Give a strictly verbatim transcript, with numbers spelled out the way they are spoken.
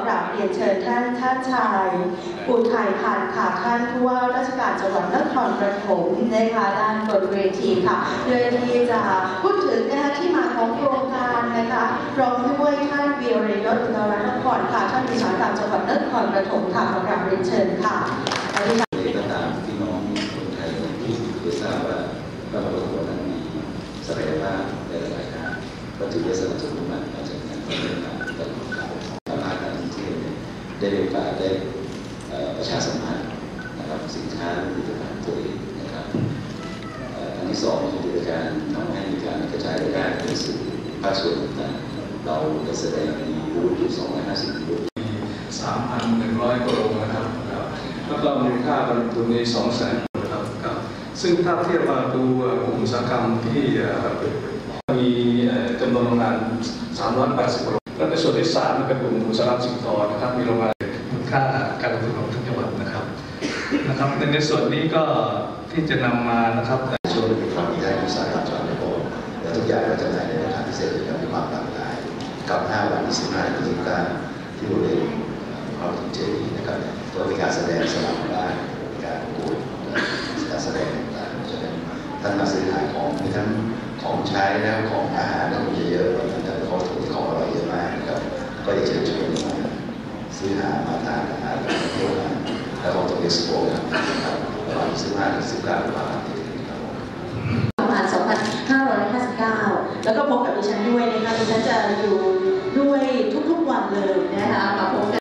กราบเรียนเชิญท่านท่านชายอุทัยพันธ์ค่ะท่านผู้ว่าราชการจังหวัดนครปฐมนะคะด้านบนเวทีค่ะเพื่อที่จะพูดถึงนะคะที่มาของโครงการนะคะพร้อมด้วยท่านวีรยศอุตรนครค่ะท่านผู้ว่าการจังหวัดนครปฐมค่ะขอกราบเรียนเชิญค่ะก็ตามพี่น้องคนไทยที่ได้ทราบว่าพระบรมนั้นมีศักยภาพในหลายด้านก็ถือได้สนับสนุนมาจากการพัฒนาตลอดการสามารถการท่องเที่ยวได้มีโอกาสได้ประชาสัมพันธ์นะครับสินค้าผลิตภัณฑ์ตัวเองนะครับอันที่สองคือการทำให้มีการกระจายรายได้ในสื่อภาคส่วนต่างๆเราได้แสดงมีบูธอยู่สองร้อยห้าสิบบูธสามพันหนึ่งร้อยกว่าโรงนะครับแล้วก็มูลค่าการลงทุนในสองแสนนะครับซึ่งถ้าเทียบมาดูกลุ่มอุตสาหกรรมที่มีจำนวนโรงงานสามร้อยแปดสิบโรงและในส่วนที่สามเป็นกลุ่มอุตสาหกรรมสิ่งทอนะครับมีโรงงานมูลค่าการลงทุนของทั้งจังหวัดนะครับนะครับในส่วนนี้ก็ที่จะนำมานะครับช่วงเป็นความมีได้อุตสาหกรรมจอยในโบสถ์และทุกอย่างก็จำหน่ายในราคาพิเศษและมีความหลากหลายกับห้าวันที่สิบห้าถึงยี่สิบเก้าที่บริเวณพระบรมเจดีย์นะครับก็มีการแสดงสลับบ้านมีการพูดการแสดงต่างๆฉะนั้นท่านมาซื้อขายของมีทั้งของใช้และของอาหารนั่นเยอะๆแต่ของถูกของอร่อยเยอะมากนะครับก็จะเชิญชวนมาซื้อหามาทานอาหารเที่ยวกันแล้วของตัวเอ็กซ์โปนะครับระหว่างสิบห้าถึงสิบเก้าตุลาคมประมาณสองพันห้าร้อยห้าสิบเก้าแล้วก็พบกับดิฉันด้วยนะคะดิฉันจะอยู่ด้วยทุกๆวันเลยนะคะมาพบ